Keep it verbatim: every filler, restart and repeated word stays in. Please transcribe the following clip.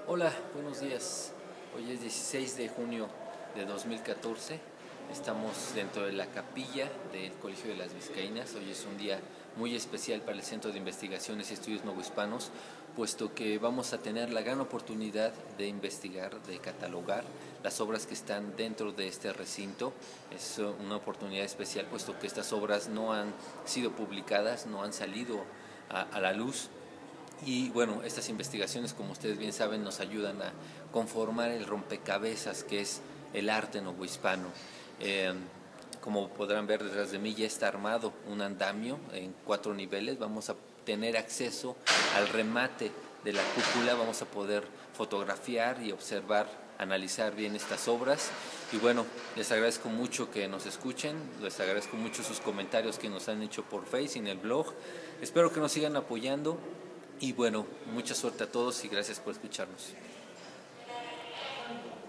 Hola, buenos días. Hoy es dieciséis de junio de dos mil catorce. Estamos dentro de la capilla del Colegio de las Vizcaínas. Hoy es un día muy especial para el Centro de Investigaciones y Estudios Novohispanos, puesto que vamos a tener la gran oportunidad de investigar, de catalogar las obras que están dentro de este recinto. Es una oportunidad especial, puesto que estas obras no han sido publicadas, no han salido a, a la luz. Y bueno, estas investigaciones, como ustedes bien saben, nos ayudan a conformar el rompecabezas que es el arte novohispano. Eh, como podrán ver detrás de mí, ya está armado un andamio en cuatro niveles. Vamos a tener acceso al remate de la cúpula, vamos a poder fotografiar y observar, analizar bien estas obras. Y bueno, les agradezco mucho que nos escuchen, les agradezco mucho sus comentarios que nos han hecho por Face y en el blog. Espero que nos sigan apoyando. Y bueno, mucha suerte a todos y gracias por escucharnos.